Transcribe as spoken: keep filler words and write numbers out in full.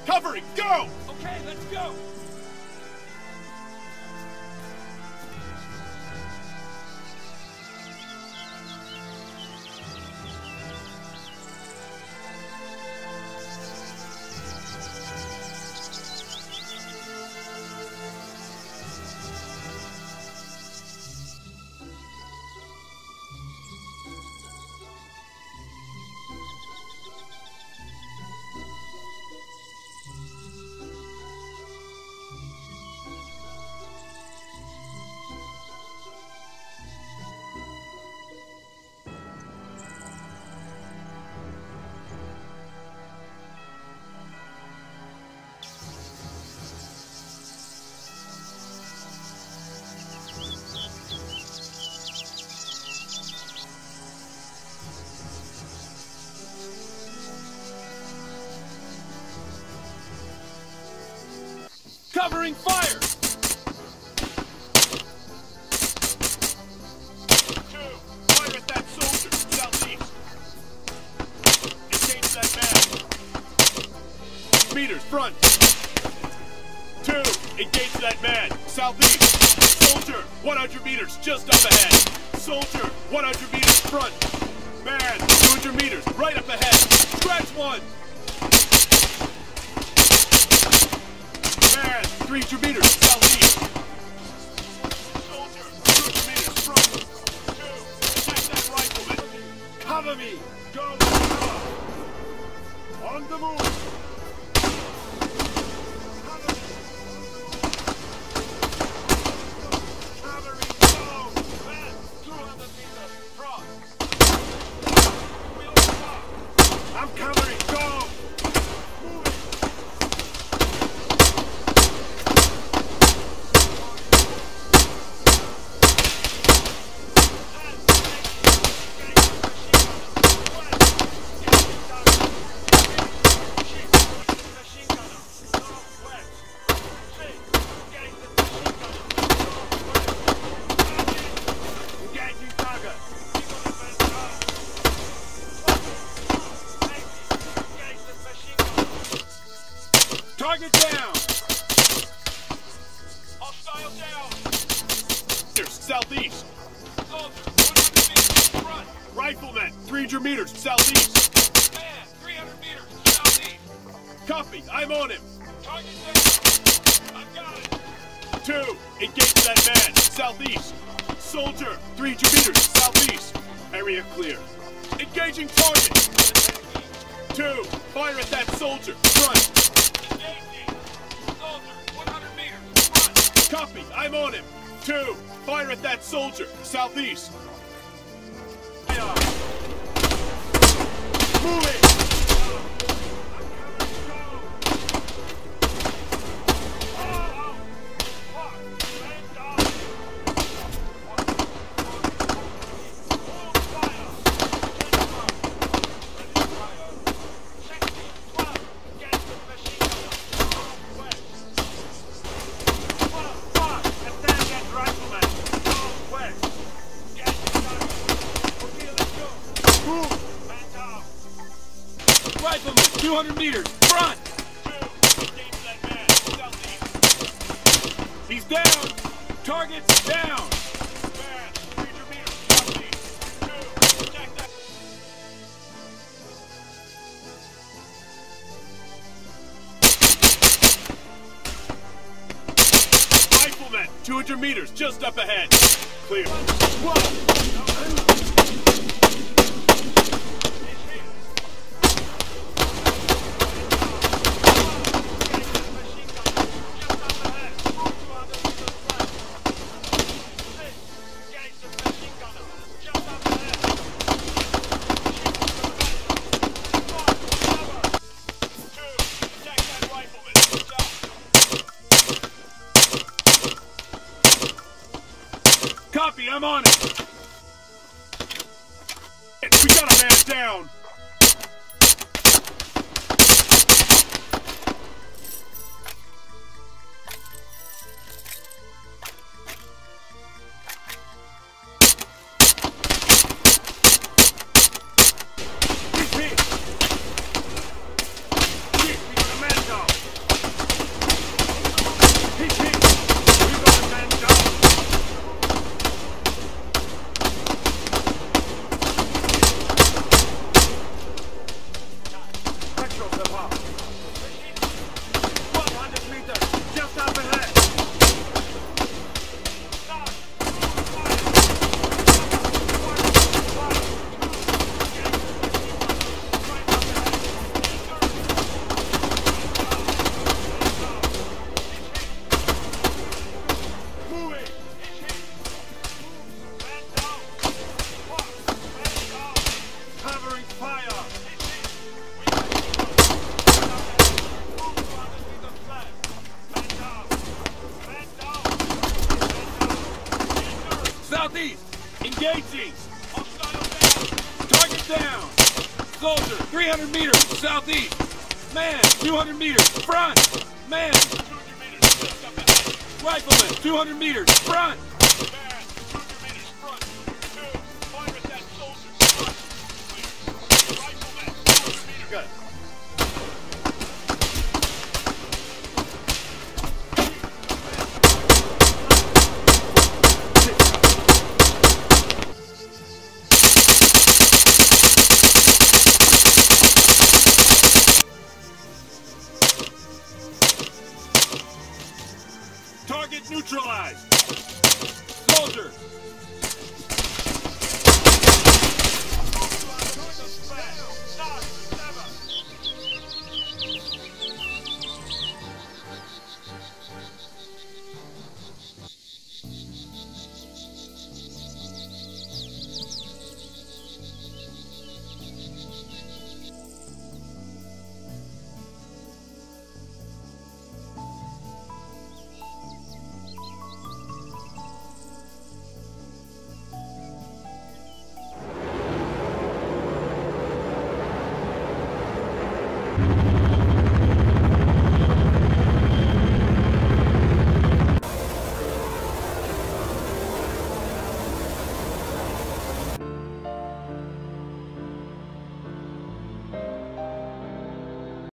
Covering, go! Okay, let's go! Covering fire! Two, fire at that soldier, southeast. Engage that man. Meters, front. Two, engage that man, southeast. Soldier, one hundred meters, just up ahead. Soldier, one hundred meters, front. Man, two hundred meters, right up ahead. Scratch one. Man, three hundred meters, southeast. Soldier, two hundred meters, front. Two, attack that rifleman. Cover me. Go, cover. On the move. Cover me. Cover me, go. Man, two hundred meters, front. We'll stop. I'm covering, go. Move it. Target down! Hostile down! Here, southeast. Soldier, one hundred meters, front. Rifleman, three hundred meters, southeast. Man, three hundred meters, southeast. Copy, I'm on him. Target down. I've got it. Two, engage that man, southeast. Soldier, three hundred meters, southeast. Area clear. Engaging target. Two, fire at that soldier, front. Copy, I'm on him. Two, fire at that soldier, southeast. Move it! Rifleman, two hundred meters, front! He's down! Target's down! Rifleman, two hundred meters, just up ahead. Clear. Whoa! Copy, I'm on it. We got a man down. He's hit. Shit, we got a man down. Soldier, three hundred meters, southeast. Man, two hundred meters, front. Man. two hundred meters, just up ahead. Rifleman, two hundred meters, front. Man, two hundred meters, front. Two, fire at that soldier, front. Clear. Rifleman, two hundred meters. Good. Target neutralized. Soldier,